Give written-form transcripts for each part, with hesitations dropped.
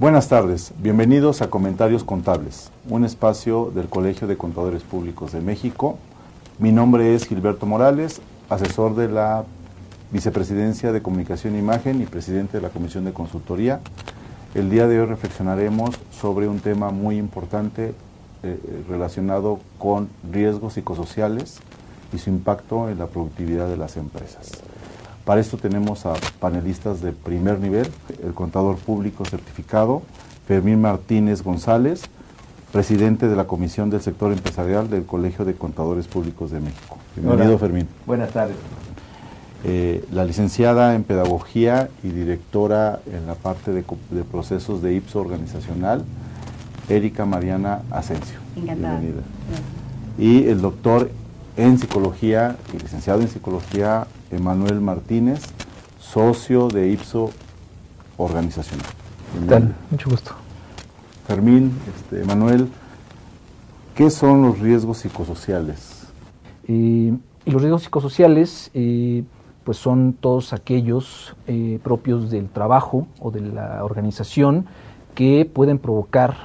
Buenas tardes, bienvenidos a Comentarios Contables, un espacio del Colegio de Contadores Públicos de México. Mi nombre es Gilberto Morales, asesor de la Vicepresidencia de Comunicación e Imagen y presidente de la Comisión de Consultoría. El día de hoy reflexionaremos sobre un tema muy importante relacionado con riesgos psicosociales y su impacto en la productividad de las empresas. Para esto tenemos a panelistas de primer nivel, el contador público certificado, Fermín Martínez González, presidente de la Comisión del Sector Empresarial del Colegio de Contadores Públicos de México. Bienvenido. Hola. Fermín. Buenas tardes. La licenciada en Pedagogía y directora en la parte de procesos de IPSO organizacional, Erika Mariana Asensio. Encantada. Bienvenida. Y el doctor en Psicología y licenciado en Psicología, Emanuel Martínez, socio de IPSO organizacional. ¿Qué tal? Mucho gusto. Fermín, Emanuel, ¿qué son los riesgos psicosociales? Los riesgos psicosociales pues son todos aquellos propios del trabajo o de la organización que pueden provocar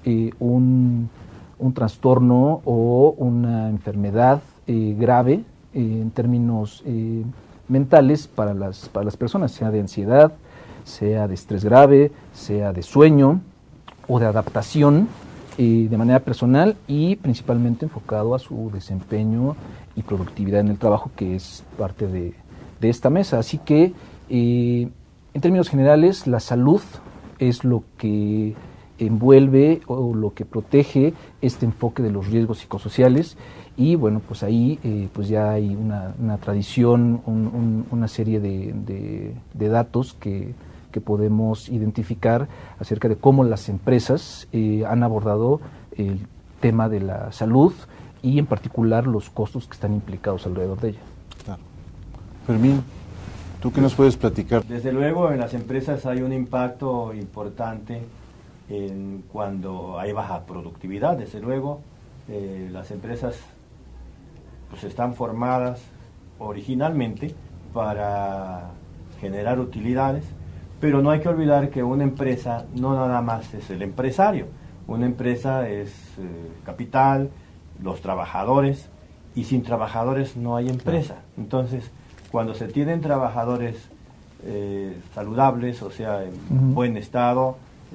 un trastorno o una enfermedad grave en términos mentales para las personas, sea de ansiedad, sea de estrés grave, sea de sueño o de adaptación de manera personal y principalmente enfocado a su desempeño y productividad en el trabajo, que es parte de esta mesa. Así que, en términos generales, la salud es lo que envuelve o lo que protege este enfoque de los riesgos psicosociales. Y bueno, pues ahí pues ya hay una tradición, una serie de datos que podemos identificar acerca de cómo las empresas han abordado el tema de la salud y en particular los costos que están implicados alrededor de ella. Claro. Fermín, ¿tú qué nos puedes platicar? Desde luego en las empresas hay un impacto importante cuando hay baja productividad. Desde luego las empresas pues están formadas originalmente para generar utilidades, pero no hay que olvidar que una empresa no nada más es el empresario. Una empresa es capital, los trabajadores, y sin trabajadores no hay empresa. Entonces, cuando se tienen trabajadores saludables, o sea, en buen estado,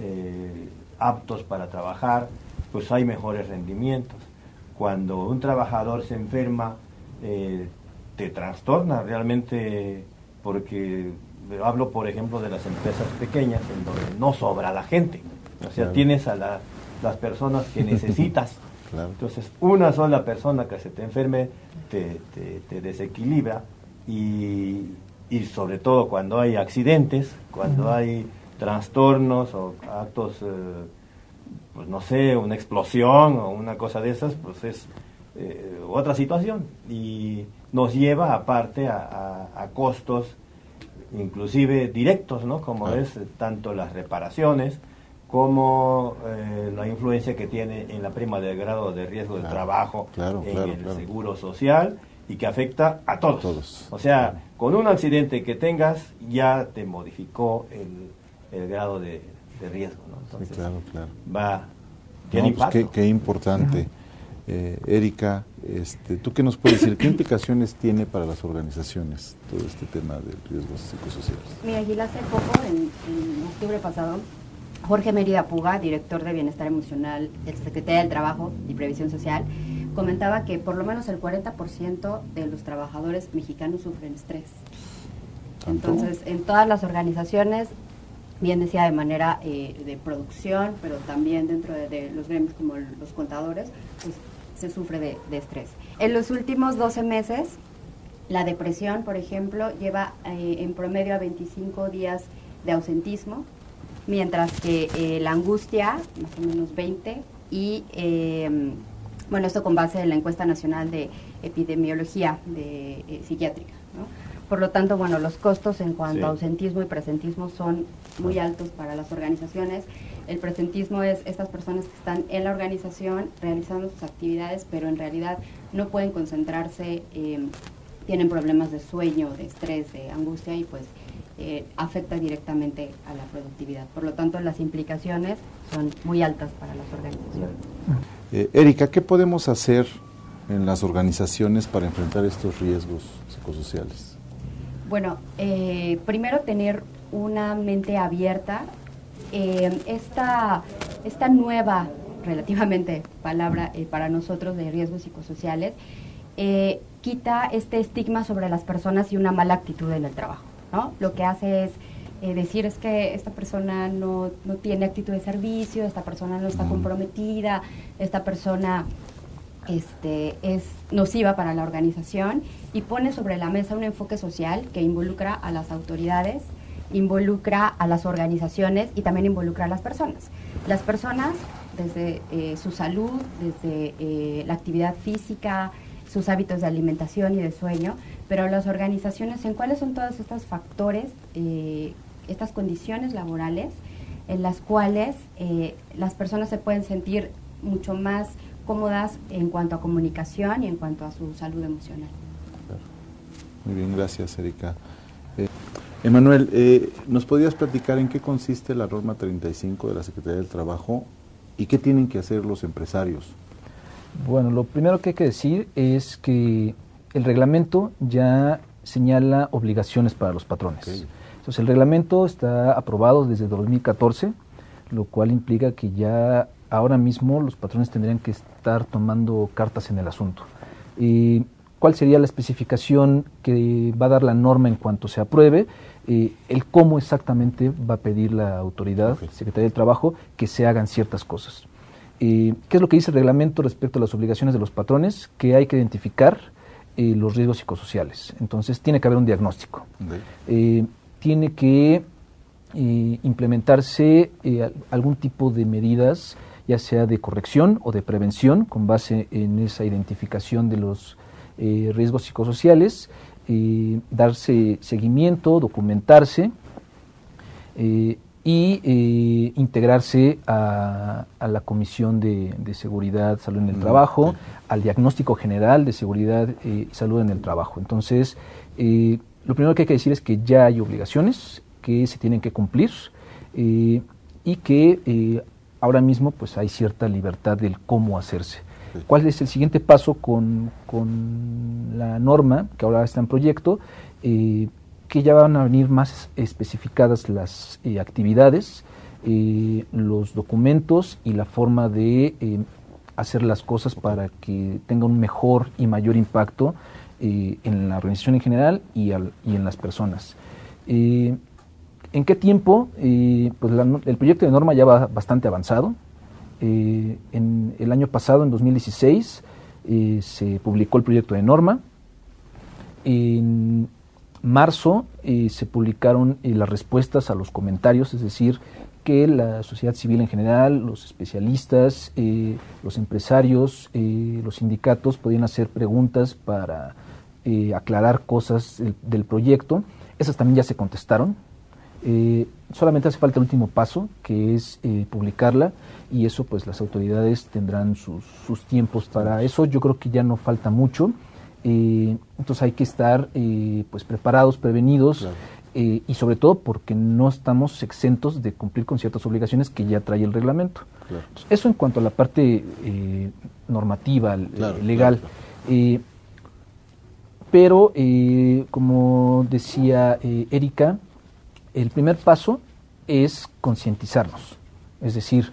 aptos para trabajar, pues hay mejores rendimientos. Cuando un trabajador se enferma, te trastorna realmente, porque hablo por ejemplo de las empresas pequeñas en donde no sobra la gente, o sea, claro, tienes a las personas que necesitas. Claro. Entonces una sola persona que se te enferme te desequilibra y sobre todo cuando hay accidentes, cuando hay trastornos o actos pues no sé, una explosión o una cosa de esas, pues es otra situación y nos lleva aparte a costos inclusive directos, ¿no? Como es tanto las reparaciones como la influencia que tiene en la prima de grado de riesgo de trabajo, en el seguro social, y que afecta a todos. O sea, con un accidente que tengas ya te modificó el grado de riesgo, ¿no? Entonces, tiene impacto. Pues qué importante. Erika, ¿tú qué nos puedes decir? ¿Qué implicaciones tiene para las organizaciones todo este tema de riesgos psicosociales? Mira, Gil, hace poco, en octubre pasado, Jorge Mérida Puga, director de Bienestar Emocional de la Secretaría del Trabajo y Previsión Social, comentaba que por lo menos el 40% de los trabajadores mexicanos sufren estrés. ¿Tanto? Entonces, en todas las organizaciones, bien decía de manera de producción, pero también dentro de los gremios como los contadores, pues se sufre de estrés. En los últimos 12 meses, la depresión, por ejemplo, lleva en promedio a 25 días de ausentismo, mientras que la angustia, más o menos 20, y bueno, esto con base en la encuesta nacional de epidemiología psiquiátrica, ¿no? Por lo tanto, bueno, los costos en cuanto a ausentismo y presentismo son muy altos para las organizaciones. El presentismo es estas personas que están en la organización realizando sus actividades, pero en realidad no pueden concentrarse, tienen problemas de sueño, de estrés, de angustia, y pues afecta directamente a la productividad. Por lo tanto, las implicaciones son muy altas para las organizaciones. Erika, ¿qué podemos hacer en las organizaciones para enfrentar estos riesgos psicosociales? Bueno, primero tener una mente abierta. Esta nueva, relativamente, palabra para nosotros de riesgos psicosociales quita este estigma sobre las personas y una mala actitud en el trabajo, ¿no? Lo que hace es decir es que esta persona no tiene actitud de servicio, esta persona no está comprometida, esta persona es nociva para la organización, y pone sobre la mesa un enfoque social que involucra a las autoridades, involucra a las organizaciones y también involucra a las personas. Las personas, desde su salud, desde la actividad física, sus hábitos de alimentación y de sueño, pero las organizaciones en cuáles son todos estos factores, estas condiciones laborales en las cuales las personas se pueden sentir mucho más cómodas en cuanto a comunicación y en cuanto a su salud emocional. Muy bien, gracias, Erika. Emanuel, ¿nos podrías platicar en qué consiste la norma 35 de la Secretaría del Trabajo y qué tienen que hacer los empresarios? Bueno, lo primero que hay que decir es que el reglamento ya señala obligaciones para los patrones. Okay. Entonces, el reglamento está aprobado desde 2014, lo cual implica que ya ahora mismo los patrones tendrían que estar tomando cartas en el asunto. ¿Cuál sería la especificación que va a dar la norma en cuanto se apruebe? El cómo exactamente va a pedir la autoridad, Secretaría del Trabajo, que se hagan ciertas cosas. ¿Qué es lo que dice el reglamento respecto a las obligaciones de los patrones? Que hay que identificar los riesgos psicosociales. Entonces, tiene que haber un diagnóstico. Tiene que implementarse algún tipo de medidas, ya sea de corrección o de prevención, con base en esa identificación de los riesgos psicosociales, darse seguimiento, documentarse y integrarse a la Comisión de Seguridad, Salud en el Trabajo, al diagnóstico general de seguridad y salud en el trabajo. Entonces, lo primero que hay que decir es que ya hay obligaciones que se tienen que cumplir y que ahora mismo pues hay cierta libertad del cómo hacerse. ¿Cuál es el siguiente paso con la norma que ahora está en proyecto? Que ya van a venir más especificadas las actividades, los documentos y la forma de hacer las cosas para que tenga un mejor y mayor impacto en la organización en general y en las personas. ¿En qué tiempo? Pues el proyecto de norma ya va bastante avanzado. En el año pasado, en 2016, se publicó el proyecto de norma. En marzo se publicaron las respuestas a los comentarios, es decir, que la sociedad civil en general, los especialistas, los empresarios, los sindicatos podían hacer preguntas para aclarar cosas del proyecto. Esas también ya se contestaron. Solamente hace falta el último paso, que es publicarla, y eso pues las autoridades tendrán sus tiempos para eso. Yo creo que ya no falta mucho, entonces hay que estar pues preparados, prevenidos, claro. Y sobre todo porque no estamos exentos de cumplir con ciertas obligaciones que ya trae el reglamento. Claro. Entonces, eso en cuanto a la parte normativa, claro, legal. Claro. Pero como decía Erika, el primer paso es concientizarnos, es decir,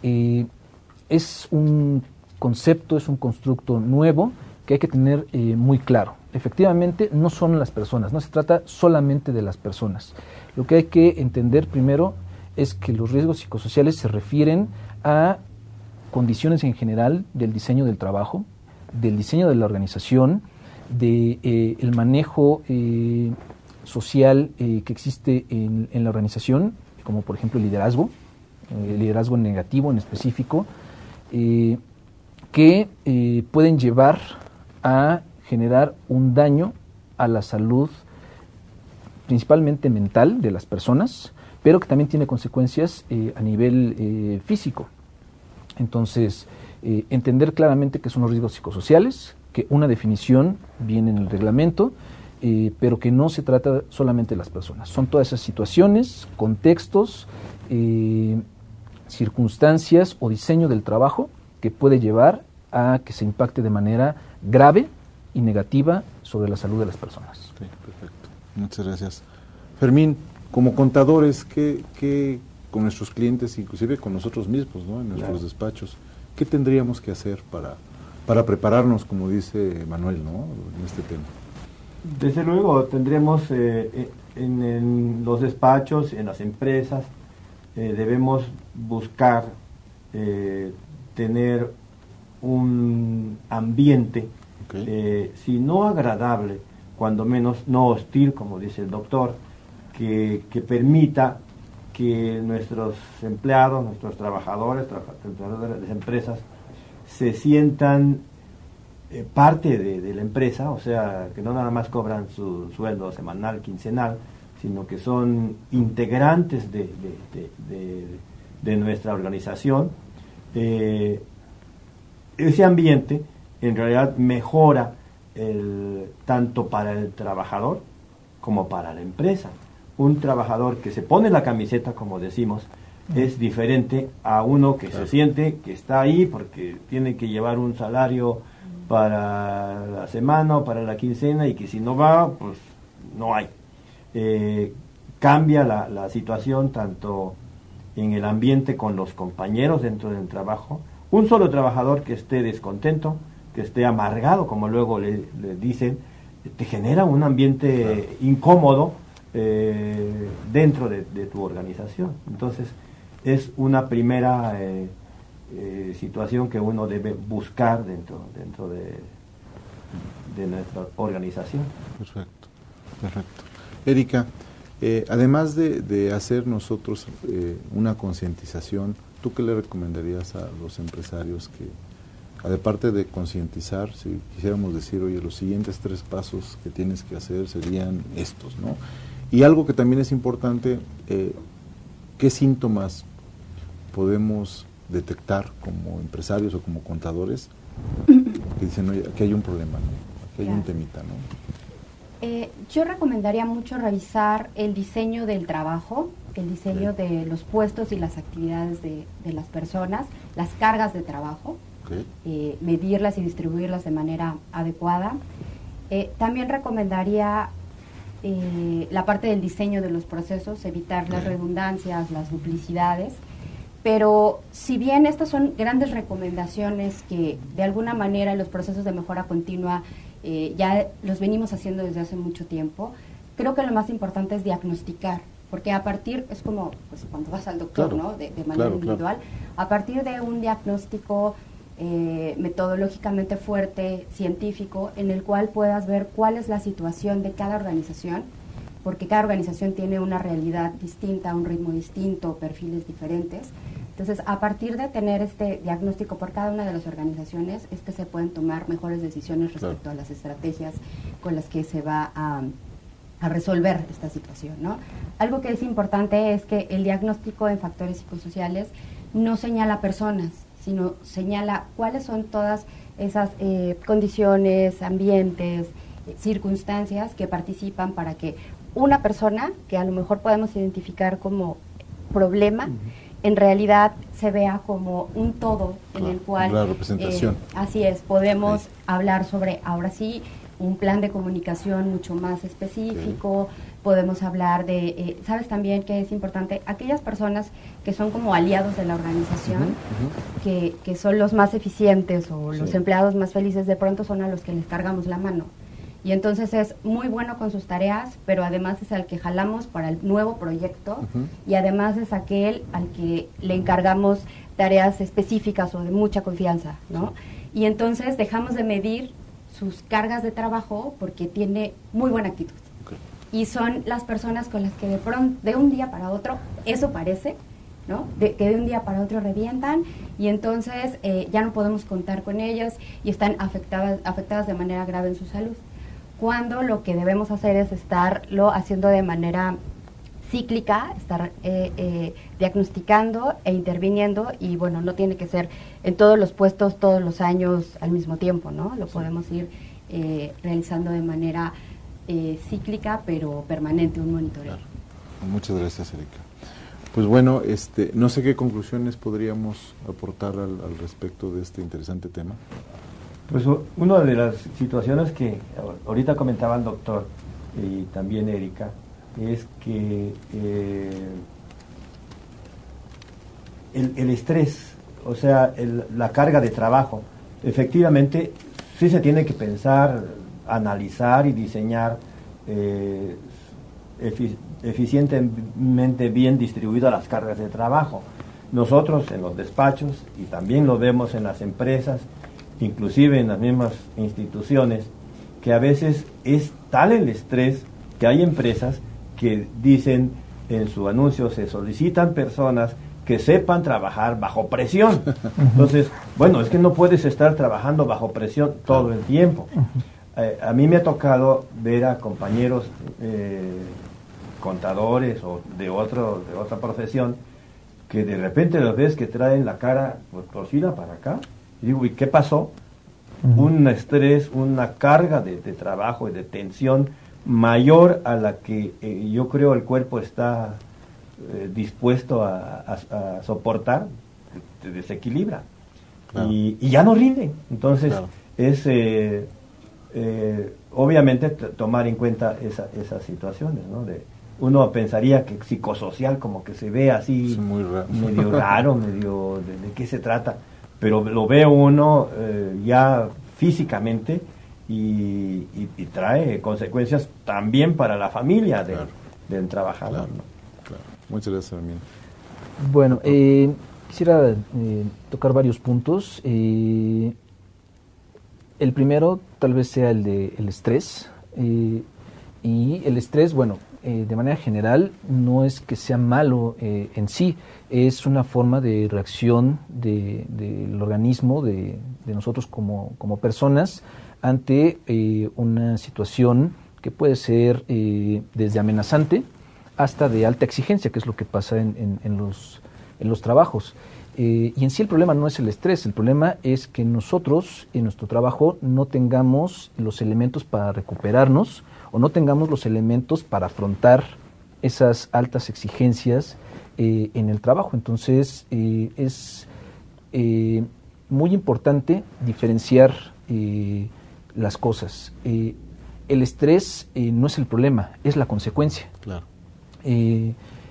es un concepto, es un constructo nuevo que hay que tener muy claro. Efectivamente, no son las personas, no se trata solamente de las personas. Lo que hay que entender primero es que los riesgos psicosociales se refieren a condiciones en general del diseño del trabajo, del diseño de la organización, del manejo social que existe en la organización, como por ejemplo el liderazgo negativo en específico, que pueden llevar a generar un daño a la salud principalmente mental de las personas, pero que también tiene consecuencias a nivel físico. Entonces, entender claramente qué son los riesgos psicosociales, que una definición viene en el reglamento, pero que no se trata solamente de las personas. Son todas esas situaciones, contextos, circunstancias o diseño del trabajo que puede llevar a que se impacte de manera grave y negativa sobre la salud de las personas. Sí, perfecto. Muchas gracias. Fermín, como contadores, ¿qué con nuestros clientes, inclusive con nosotros mismos, ¿no? En nuestros despachos, qué tendríamos que hacer para prepararnos, como dice Manuel, ¿no? En este tema? Desde luego, tendremos en los despachos, en las empresas, debemos buscar tener un ambiente, si no agradable, cuando menos no hostil, como dice el doctor, que permita que nuestros empleados, nuestros trabajadores de las empresas, se sientan parte de la empresa, o sea, que no nada más cobran su sueldo semanal, quincenal, sino que son integrantes de nuestra organización. Ese ambiente en realidad mejora tanto para el trabajador como para la empresa. Un trabajador que se pone la camiseta, como decimos, es diferente a uno que se siente que está ahí porque tiene que llevar un salario para la semana o para la quincena y que si no va, pues no hay. Cambia la situación tanto en el ambiente con los compañeros dentro del trabajo. Un solo trabajador que esté descontento, que esté amargado, como luego le dicen, te genera un ambiente incómodo dentro de tu organización. Entonces, es una primera situación que uno debe buscar dentro de nuestra organización. Perfecto, perfecto. Erika, además de hacer nosotros una concientización, ¿tú qué le recomendarías a los empresarios que, aparte de concientizar, si quisiéramos decir, oye, los siguientes 3 pasos que tienes que hacer serían estos, ¿no? Y algo que también es importante, ¿qué síntomas podemos detectar como empresarios o como contadores que dicen, oye, aquí hay un problema, ¿no? Aquí hay un temita, ¿no? Yo recomendaría mucho revisar el diseño del trabajo, el diseño de los puestos y las actividades de las personas, las cargas de trabajo, medirlas y distribuirlas de manera adecuada. También recomendaría la parte del diseño de los procesos, evitar las redundancias, las duplicidades. Pero si bien estas son grandes recomendaciones que de alguna manera en los procesos de mejora continua ya los venimos haciendo desde hace mucho tiempo, creo que lo más importante es diagnosticar, porque a partir, es como pues, cuando vas al doctor, claro, ¿no? de manera individual, a partir de un diagnóstico metodológicamente fuerte, científico, en el cual puedas ver cuál es la situación de cada organización, porque cada organización tiene una realidad distinta, un ritmo distinto, perfiles diferentes. Entonces, a partir de tener este diagnóstico por cada una de las organizaciones, es que se pueden tomar mejores decisiones respecto a las estrategias con las que se va a resolver esta situación, ¿no? Algo que es importante es que el diagnóstico en factores psicosociales no señala personas, sino señala cuáles son todas esas condiciones, ambientes, circunstancias que participan para que una persona, que a lo mejor podemos identificar como problema, en realidad se vea como un todo en el cual, la representación. Así es, podemos hablar sobre, ahora sí, un plan de comunicación mucho más específico, podemos hablar de, ¿sabes también que es importante? Aquellas personas que son como aliados de la organización, que son los más eficientes o los empleados más felices, de pronto son a los que les cargamos la mano. Y entonces es muy bueno con sus tareas, pero además es al que jalamos para el nuevo proyecto y además es aquel al que le encargamos tareas específicas o de mucha confianza, ¿no? Y entonces dejamos de medir sus cargas de trabajo porque tiene muy buena actitud. Y son las personas con las que de pronto, de un día para otro, eso parece, ¿no? Que de un día para otro revientan y entonces ya no podemos contar con ellas y están afectadas de manera grave en su salud. Cuando lo que debemos hacer es estarlo haciendo de manera cíclica, estar diagnosticando e interviniendo y bueno, no tiene que ser en todos los puestos todos los años al mismo tiempo, ¿no? Lo podemos ir realizando de manera cíclica pero permanente, un monitoreo. Claro. Muchas gracias, Erika. Pues bueno, no sé qué conclusiones podríamos aportar al respecto de este interesante tema. Pues una de las situaciones que ahorita comentaba el doctor y también Erika es que el estrés, o sea, la carga de trabajo, efectivamente sí se tiene que pensar, analizar y diseñar eficientemente bien distribuidas las cargas de trabajo. Nosotros en los despachos, y también lo vemos en las empresas, inclusive en las mismas instituciones, que a veces es tal el estrés que hay empresas que dicen en su anuncio, se solicitan personas que sepan trabajar bajo presión. Entonces, bueno, es que no puedes estar trabajando bajo presión todo el tiempo. A mí me ha tocado ver a compañeros contadores o de otra profesión que de repente los ves que traen la cara torcida para acá. Y digo, ¿y qué pasó? Un estrés, una carga de trabajo y de tensión mayor a la que yo creo el cuerpo está dispuesto a soportar, te desequilibra. Claro. Y ya no rinde. Entonces, claro, es obviamente tomar en cuenta esas situaciones, ¿no? Uno pensaría que psicosocial como que se ve así medio raro, medio de qué se trata, pero lo ve uno ya físicamente y trae consecuencias también para la familia del trabajador. Claro, ¿no? Claro. Muchas gracias, Armin. Bueno, quisiera tocar varios puntos. El primero tal vez sea el estrés. Y el estrés, bueno, de manera general no es que sea malo en sí, es una forma de reacción del organismo, de nosotros como personas, ante una situación que puede ser desde amenazante hasta de alta exigencia, que es lo que pasa en los trabajos. Y en sí el problema no es el estrés, el problema es que nosotros en nuestro trabajo no tengamos los elementos para recuperarnos o no tengamos los elementos para afrontar esas altas exigencias en el trabajo. Entonces es muy importante diferenciar las cosas. El estrés no es el problema, es la consecuencia. Claro. Y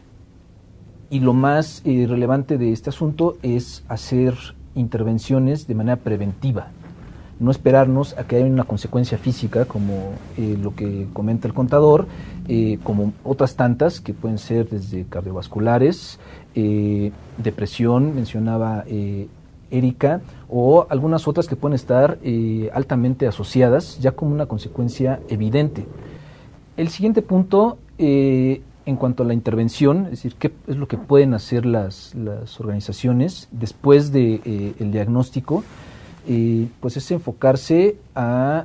lo más relevante de este asunto es hacer intervenciones de manera preventiva, no esperarnos a que haya una consecuencia física como lo que comenta el contador, como otras tantas que pueden ser desde cardiovasculares, depresión, mencionaba Erika, o algunas otras que pueden estar altamente asociadas ya como una consecuencia evidente. El siguiente punto, en cuanto a la intervención, es decir, qué es lo que pueden hacer las organizaciones después de el diagnóstico, pues es enfocarse a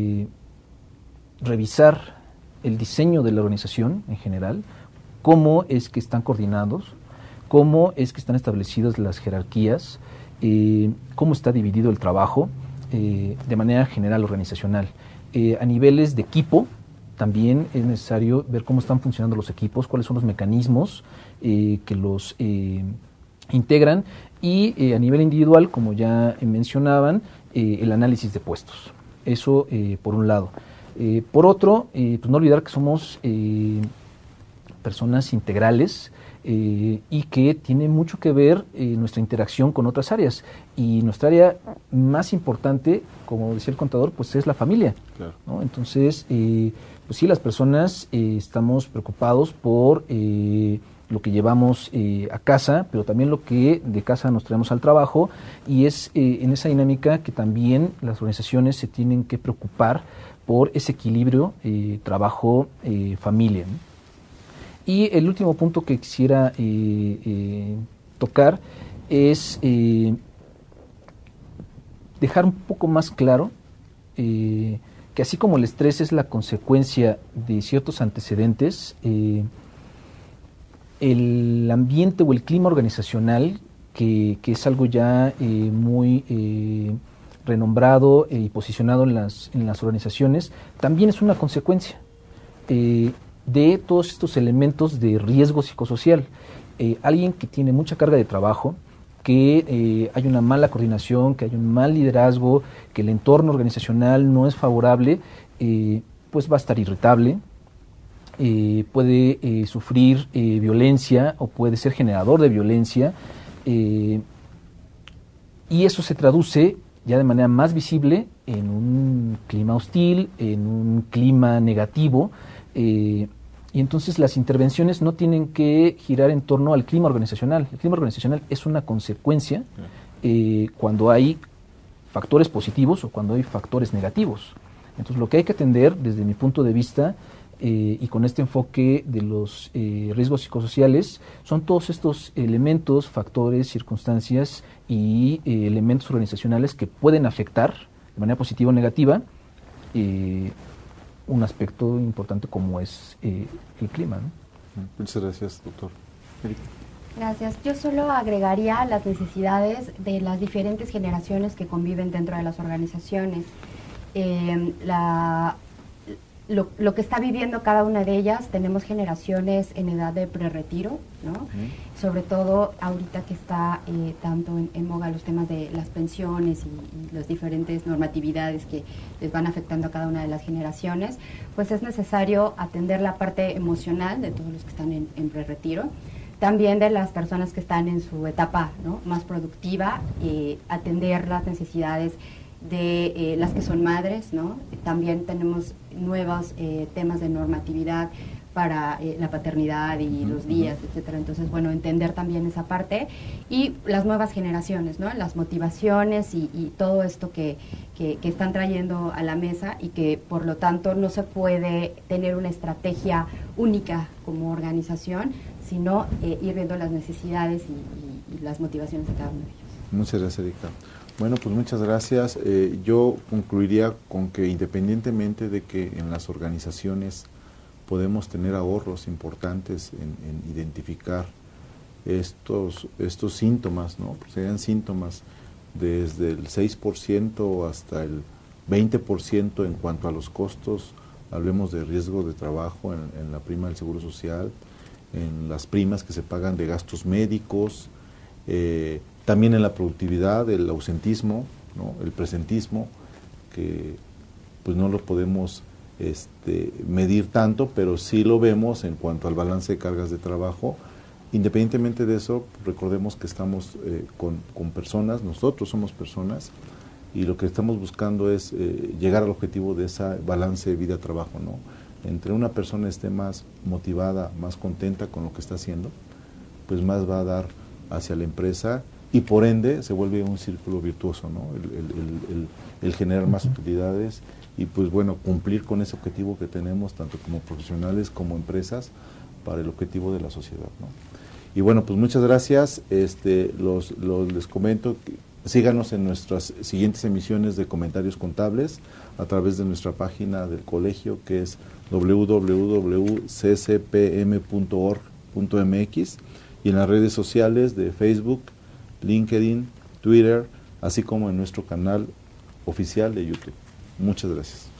revisar el diseño de la organización en general, cómo es que están coordinados, cómo es que están establecidas las jerarquías, cómo está dividido el trabajo de manera general organizacional. A niveles de equipo, también es necesario ver cómo están funcionando los equipos, cuáles son los mecanismos que los integran, y a nivel individual, como ya mencionaban, el análisis de puestos. Eso por un lado. Por otro, pues no olvidar que somos personas integrales y que tiene mucho que ver nuestra interacción con otras áreas. Y nuestra área más importante, como decía el contador, pues es la familia. Claro. ¿No? Entonces, pues sí, las personas estamos preocupados por lo que llevamos a casa, pero también lo que de casa nos traemos al trabajo, y es en esa dinámica que también las organizaciones se tienen que preocupar por ese equilibrio trabajo-familia, ¿no? Y el último punto que quisiera tocar es dejar un poco más claro que así como el estrés es la consecuencia de ciertos antecedentes, el ambiente o el clima organizacional, que es algo ya muy renombrado y posicionado en las organizaciones, también es una consecuencia. de todos estos elementos de riesgo psicosocial. Alguien que tiene mucha carga de trabajo, que hay una mala coordinación, que hay un mal liderazgo, que el entorno organizacional no es favorable, pues va a estar irritable, puede sufrir violencia o puede ser generador de violencia, y eso se traduce ya de manera más visible en un clima hostil, en un clima negativo, y entonces las intervenciones no tienen que girar en torno al clima organizacional. El clima organizacional es una consecuencia cuando hay factores positivos o cuando hay factores negativos. Entonces lo que hay que atender desde mi punto de vista y con este enfoque de los riesgos psicosociales son todos estos elementos, factores, circunstancias y elementos organizacionales que pueden afectar de manera positiva o negativa un aspecto importante como es el clima, ¿no? Muchas gracias, doctor. Erika. Gracias. Yo solo agregaría las necesidades de las diferentes generaciones que conviven dentro de las organizaciones. Lo que está viviendo cada una de ellas, tenemos generaciones en edad de prerretiro, ¿no? Sobre todo ahorita que está tanto en boga los temas de las pensiones y las diferentes normatividades que les van afectando a cada una de las generaciones, pues es necesario atender la parte emocional de todos los que están en prerretiro, también de las personas que están en su etapa, ¿no?, más productiva, atender las necesidades de las que son madres, ¿no? También tenemos nuevos temas de normatividad para la paternidad y los días, etcétera. Entonces, bueno, entender también esa parte y las nuevas generaciones, ¿no? Las motivaciones y todo esto que están trayendo a la mesa y que, por lo tanto, no se puede tener una estrategia única como organización, sino ir viendo las necesidades y las motivaciones de cada uno de ellos. Muchas gracias, Erika. Bueno, pues muchas gracias. Yo concluiría con que independientemente de que en las organizaciones podemos tener ahorros importantes en identificar estos síntomas, ¿no? Pues serían síntomas desde el 6% hasta el 20% en cuanto a los costos. Hablemos de riesgo de trabajo en la prima del Seguro Social, en las primas que se pagan de gastos médicos, también en la productividad, el ausentismo, ¿no?, el presentismo, que pues no lo podemos medir tanto, pero sí lo vemos en cuanto al balance de cargas de trabajo. Independientemente de eso, recordemos que estamos con personas, nosotros somos personas, y lo que estamos buscando es llegar al objetivo de ese balance de vida-trabajo, ¿no? Entre una persona esté más motivada, más contenta con lo que está haciendo, pues más va a dar hacia la empresa, y por ende se vuelve un círculo virtuoso, ¿no? El generar más utilidades y, pues bueno, cumplir con ese objetivo que tenemos tanto como profesionales como empresas para el objetivo de la sociedad, ¿no? Y bueno, pues muchas gracias. Les comento que síganos en nuestras siguientes emisiones de Comentarios Contables a través de nuestra página del colegio, que es www.ccpm.org.mx, y en las redes sociales de Facebook, LinkedIn, Twitter, así como en nuestro canal oficial de YouTube. Muchas gracias.